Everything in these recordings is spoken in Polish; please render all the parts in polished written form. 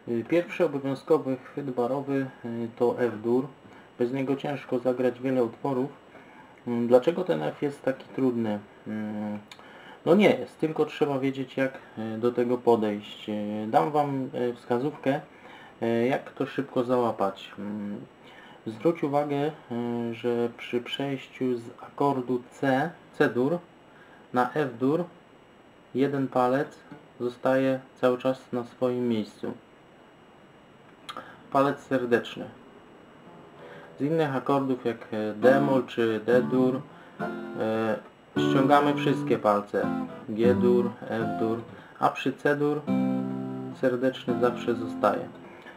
Pierwszy obowiązkowy chwyt barowy to F-dur. Bez niego ciężko zagrać wiele utworów. Dlaczego ten F jest taki trudny? No nie jest, tylko trzeba wiedzieć, jak do tego podejść. Dam Wam wskazówkę, jak to szybko załapać. Zwróć uwagę, że przy przejściu z akordu C-dur na F-dur jeden palec zostaje cały czas na swoim miejscu. Palec serdeczny. Z innych akordów jak D-moll czy D-dur ściągamy wszystkie palce. G-dur, F-dur, a przy C-dur serdeczny zawsze zostaje.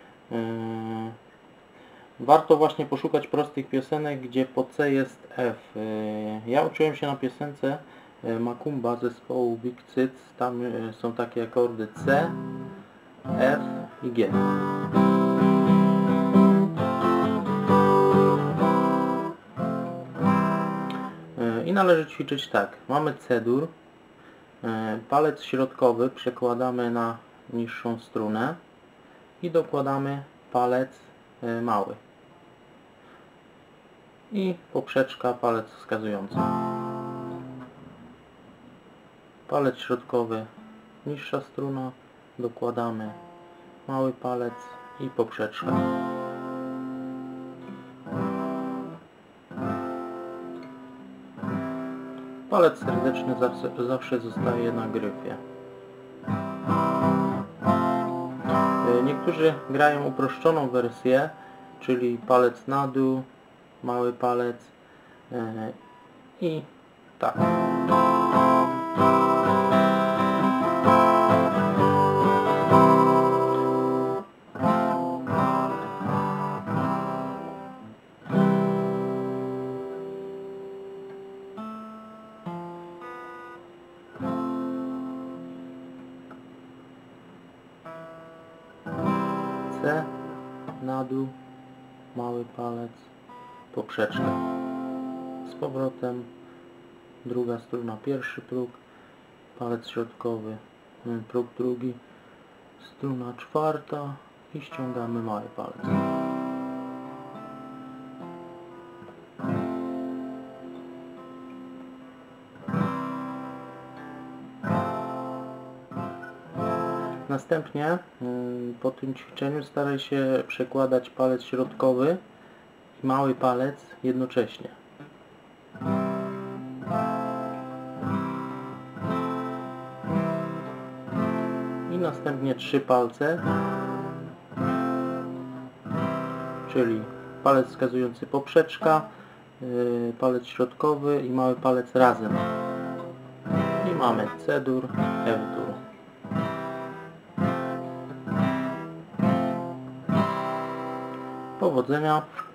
Warto właśnie poszukać prostych piosenek, gdzie po C jest F. Ja uczyłem się na piosence Macumba zespołu Big Cyc. Tam są takie akordy C, F i G. I należy ćwiczyć tak. Mamy C-dur. Palec środkowy przekładamy na niższą strunę i dokładamy palec mały. I poprzeczka, palec wskazujący. Palec środkowy, niższa struna, dokładamy mały palec i poprzeczka. Palec serdeczny zawsze zostaje na gryfie. Niektórzy grają uproszczoną wersję, czyli palec na dół, mały palec i tak. C, na dół, mały palec, poprzeczka. Z powrotem druga struna, pierwszy próg, palec środkowy, próg drugi, struna czwarta i ściągamy mały palec. Następnie po tym ćwiczeniu staraj się przekładać palec środkowy i mały palec jednocześnie. I następnie 3 palce, czyli palec wskazujący poprzeczka, palec środkowy i mały palec razem. I mamy C-dur, F-dur. Powodzenia!